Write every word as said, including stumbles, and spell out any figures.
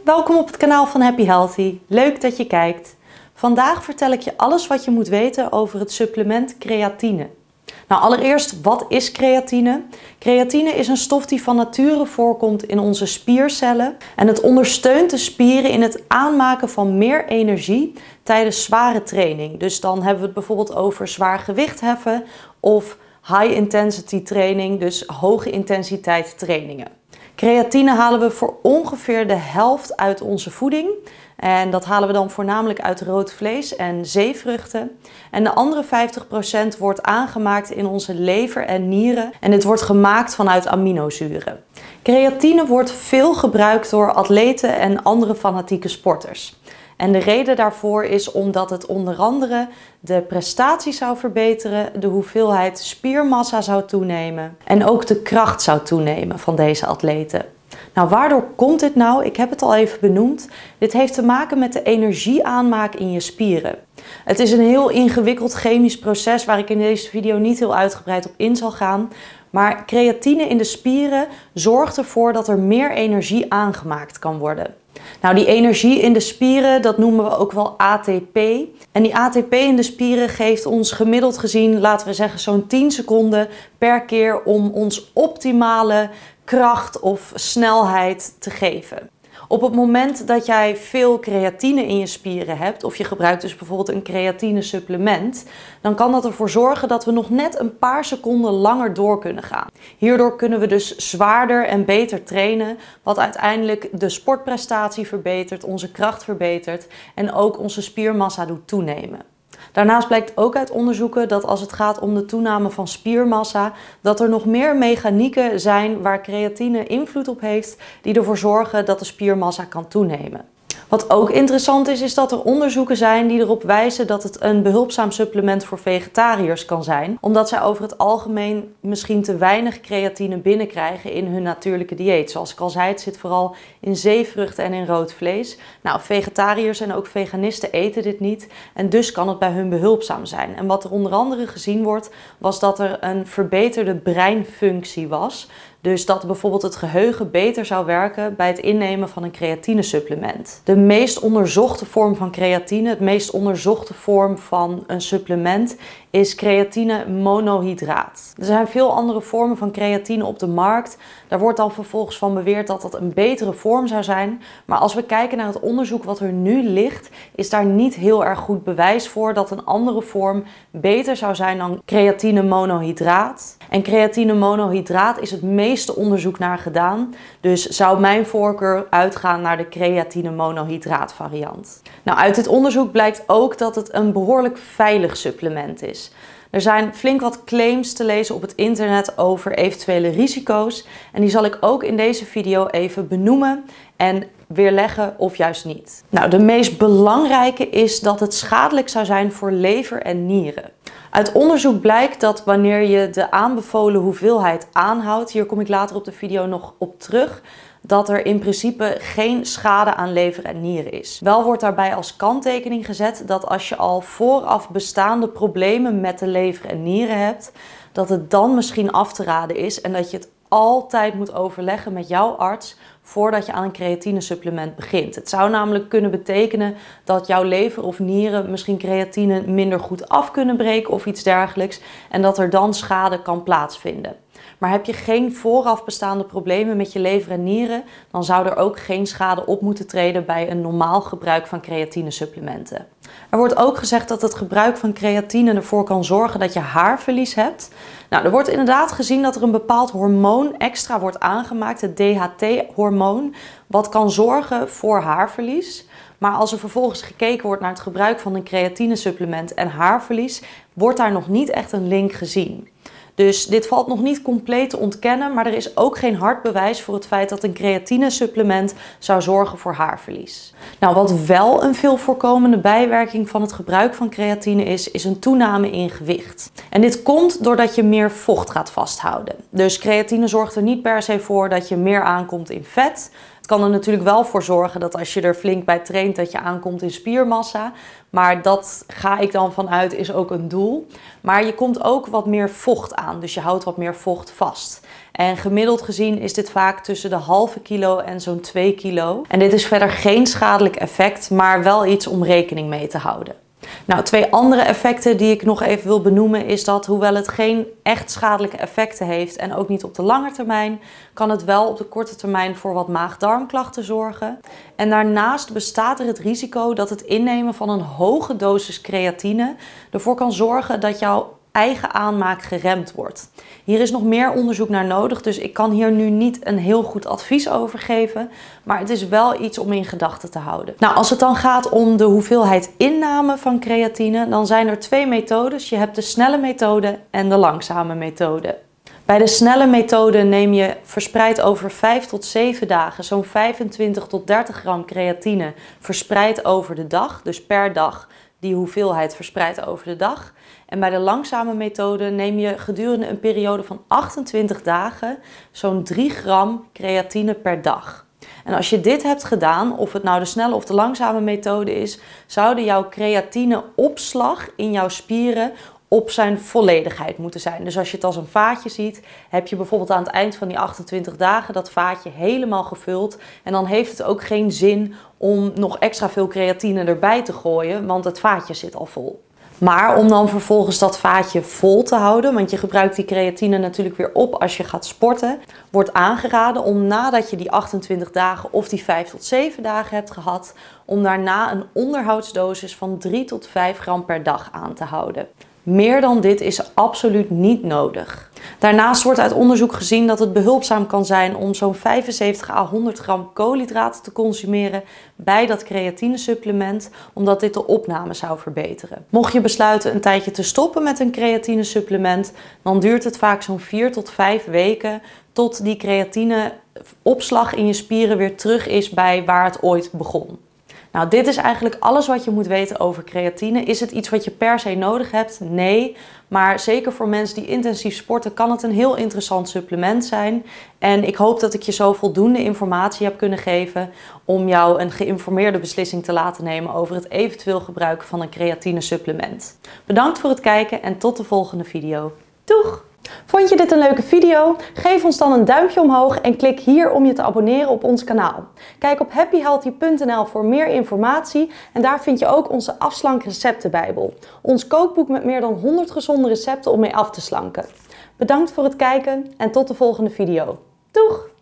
welkom op het kanaal van Happy Healthy. Leuk dat je kijkt. Vandaag vertel ik je alles wat je moet weten over het supplement creatine. Nou, allereerst, wat is creatine? Creatine is een stof die van nature voorkomt in onze spiercellen. En het ondersteunt de spieren in het aanmaken van meer energie tijdens zware training. Dus dan hebben we het bijvoorbeeld over zwaar gewicht heffen of high intensity training, dus hoge intensiteit trainingen. Creatine halen we voor ongeveer de helft uit onze voeding. En dat halen we dan voornamelijk uit rood vlees en zeevruchten. En de andere vijftig procent wordt aangemaakt in onze lever en nieren. En dit wordt gemaakt vanuit aminozuren. Creatine wordt veel gebruikt door atleten en andere fanatieke sporters. En de reden daarvoor is omdat het onder andere de prestatie zou verbeteren, de hoeveelheid spiermassa zou toenemen en ook de kracht zou toenemen van deze atleten. Nou, waardoor komt dit nou? Ik heb het al even benoemd. Dit heeft te maken met de energieaanmaak in je spieren. Het is een heel ingewikkeld chemisch proces waar ik in deze video niet heel uitgebreid op in zal gaan. Maar creatine in de spieren zorgt ervoor dat er meer energie aangemaakt kan worden. Nou, die energie in de spieren, dat noemen we ook wel A T P. En die A T P in de spieren geeft ons gemiddeld gezien, laten we zeggen, zo'n tien seconden per keer om ons optimale kracht of snelheid te geven. Op het moment dat jij veel creatine in je spieren hebt, of je gebruikt dus bijvoorbeeld een creatine supplement, dan kan dat ervoor zorgen dat we nog net een paar seconden langer door kunnen gaan. Hierdoor kunnen we dus zwaarder en beter trainen, wat uiteindelijk de sportprestatie verbetert, onze kracht verbetert en ook onze spiermassa doet toenemen. Daarnaast blijkt ook uit onderzoeken dat als het gaat om de toename van spiermassa, dat er nog meer mechanieken zijn waar creatine invloed op heeft, die ervoor zorgen dat de spiermassa kan toenemen. Wat ook interessant is, is dat er onderzoeken zijn die erop wijzen dat het een behulpzaam supplement voor vegetariërs kan zijn. Omdat zij over het algemeen misschien te weinig creatine binnenkrijgen in hun natuurlijke dieet. Zoals ik al zei, het zit vooral in zeevruchten en in rood vlees. Nou, vegetariërs en ook veganisten eten dit niet. En dus kan het bij hun behulpzaam zijn. En wat er onder andere gezien wordt, was dat er een verbeterde breinfunctie was. Dus dat bijvoorbeeld het geheugen beter zou werken bij het innemen van een creatinesupplement. De meest onderzochte vorm van creatine, het meest onderzochte vorm van een supplement, is creatine monohydraat. Er zijn veel andere vormen van creatine op de markt. Daar wordt dan vervolgens van beweerd dat dat een betere vorm zou zijn. Maar als we kijken naar het onderzoek wat er nu ligt, is daar niet heel erg goed bewijs voor dat een andere vorm beter zou zijn dan creatine monohydraat. En creatine monohydraat is het meeste onderzoek naar gedaan. Dus zou mijn voorkeur uitgaan naar de creatine monohydraat variant. Nou, uit dit onderzoek blijkt ook dat het een behoorlijk veilig supplement is. Er zijn flink wat claims te lezen op het internet over eventuele risico's. En die zal ik ook in deze video even benoemen en weerleggen of juist niet. Nou, de meest belangrijke is dat het schadelijk zou zijn voor lever en nieren. Uit onderzoek blijkt dat wanneer je de aanbevolen hoeveelheid aanhoudt, hier kom ik later op de video nog op terug, dat er in principe geen schade aan lever en nieren is. Wel wordt daarbij als kanttekening gezet dat als je al vooraf bestaande problemen met de lever en nieren hebt, dat het dan misschien af te raden is en dat je het altijd moet overleggen met jouw arts voordat je aan een creatinesupplement begint. Het zou namelijk kunnen betekenen dat jouw lever of nieren misschien creatine minder goed af kunnen breken of iets dergelijks en dat er dan schade kan plaatsvinden. Maar heb je geen vooraf bestaande problemen met je lever en nieren, dan zou er ook geen schade op moeten treden bij een normaal gebruik van creatinesupplementen. Er wordt ook gezegd dat het gebruik van creatine ervoor kan zorgen dat je haarverlies hebt. Nou, er wordt inderdaad gezien dat er een bepaald hormoon extra wordt aangemaakt, het D H T-hormoon, wat kan zorgen voor haarverlies. Maar als er vervolgens gekeken wordt naar het gebruik van een creatinesupplement en haarverlies, wordt daar nog niet echt een link gezien. Dus dit valt nog niet compleet te ontkennen, maar er is ook geen hard bewijs voor het feit dat een creatinesupplement zou zorgen voor haarverlies. Nou, wat wel een veel voorkomende bijwerking van het gebruik van creatine is, is een toename in gewicht. En dit komt doordat je meer vocht gaat vasthouden. Dus creatine zorgt er niet per se voor dat je meer aankomt in vet. Het kan er natuurlijk wel voor zorgen dat als je er flink bij traint dat je aankomt in spiermassa. Maar dat ga ik dan vanuit is ook een doel. Maar je komt ook wat meer vocht aan, dus je houdt wat meer vocht vast. En gemiddeld gezien is dit vaak tussen de halve kilo en zo'n twee kilo. En dit is verder geen schadelijk effect, maar wel iets om rekening mee te houden. Nou, twee andere effecten die ik nog even wil benoemen is dat hoewel het geen echt schadelijke effecten heeft en ook niet op de lange termijn, kan het wel op de korte termijn voor wat maag-darmklachten zorgen. En daarnaast bestaat er het risico dat het innemen van een hoge dosis creatine ervoor kan zorgen dat jouw eigen aanmaak geremd wordt. Hier is nog meer onderzoek naar nodig, dus ik kan hier nu niet een heel goed advies over geven, maar het is wel iets om in gedachten te houden. Nou, als het dan gaat om de hoeveelheid inname van creatine, dan zijn er twee methodes. Je hebt de snelle methode en de langzame methode. Bij de snelle methode neem je verspreid over vijf tot zeven dagen zo'n vijfentwintig tot dertig gram creatine verspreid over de dag, dus per dag die hoeveelheid verspreid over de dag. En bij de langzame methode neem je gedurende een periode van achtentwintig dagen zo'n drie gram creatine per dag. En als je dit hebt gedaan, of het nou de snelle of de langzame methode is, zouden jouw creatineopslag in jouw spieren op zijn volledigheid moeten zijn. Dus als je het als een vaatje ziet, heb je bijvoorbeeld aan het eind van die achtentwintig dagen dat vaatje helemaal gevuld. En dan heeft het ook geen zin om nog extra veel creatine erbij te gooien, want het vaatje zit al vol. Maar om dan vervolgens dat vaatje vol te houden, want je gebruikt die creatine natuurlijk weer op als je gaat sporten, wordt aangeraden om nadat je die achtentwintig dagen of die vijf tot zeven dagen hebt gehad, om daarna een onderhoudsdosis van drie tot vijf gram per dag aan te houden. Meer dan dit is absoluut niet nodig. Daarnaast wordt uit onderzoek gezien dat het behulpzaam kan zijn om zo'n vijfenzeventig à honderd gram koolhydraten te consumeren bij dat creatinesupplement, omdat dit de opname zou verbeteren. Mocht je besluiten een tijdje te stoppen met een creatinesupplement, dan duurt het vaak zo'n vier tot vijf weken tot die creatineopslag in je spieren weer terug is bij waar het ooit begon. Nou, dit is eigenlijk alles wat je moet weten over creatine. Is het iets wat je per se nodig hebt? Nee, maar zeker voor mensen die intensief sporten kan het een heel interessant supplement zijn. En ik hoop dat ik je zo voldoende informatie heb kunnen geven om jou een geïnformeerde beslissing te laten nemen over het eventueel gebruiken van een creatine supplement. Bedankt voor het kijken en tot de volgende video. Doeg! Vond je dit een leuke video? Geef ons dan een duimpje omhoog en klik hier om je te abonneren op ons kanaal. Kijk op happy healthy punt n l voor meer informatie en daar vind je ook onze afslank receptenbijbel. Ons kookboek met meer dan honderd gezonde recepten om mee af te slanken. Bedankt voor het kijken en tot de volgende video. Doeg!